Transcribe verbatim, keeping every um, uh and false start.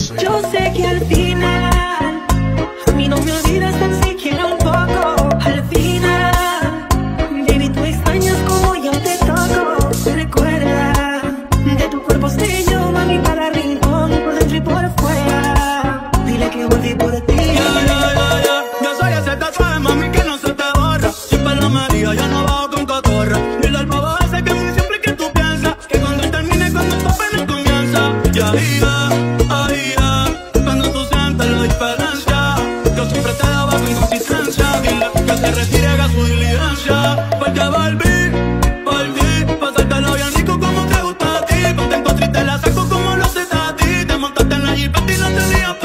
Yo sé que al final a mí no me olvidas tan siquiera un poco. Al final, baby, tú extrañas como yo te toco. Recuerda, de tu cuerpo sé yo, mami, cada rincón, por dentro y por fuera. Dile que volví por ti. Ya, ya, ya, ya. Yo soy ese tatuaje, mami, que no se te borra. Siempre la María, ya no bajo con cotorra. Dile al pavo ese que a mí siempre que tú piensas que cuando él termine, cuando esto apenas comienza. Ya, ya, ahí, ya. Cuando tú sientes la diferencia, yo siempre te daba con consistencia. Dile que se retire, haga su diligencia. Porque volví, volví, pasártelo bien rico como te gusta a ti. Cuando tengo triste la saco como lo sé a ti. Te montaste en la jeep y no tenía